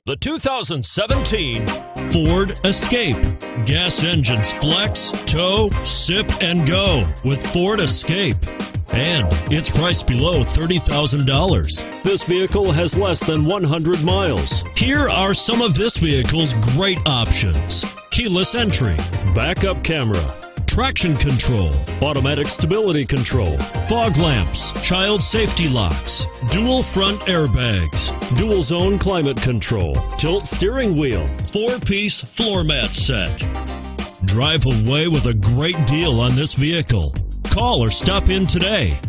The 2017 Ford Escape. Gas engines flex, tow, sip, and go with Ford Escape. And it's priced below $30,000. This vehicle has less than 100 miles. Here are some of this vehicle's great options: keyless entry, backup camera, traction control, automatic stability control, fog lamps, child safety locks, dual front airbags, dual zone climate control, tilt steering wheel, 4-piece floor mat set. Drive away with a great deal on this vehicle. Call or stop in today.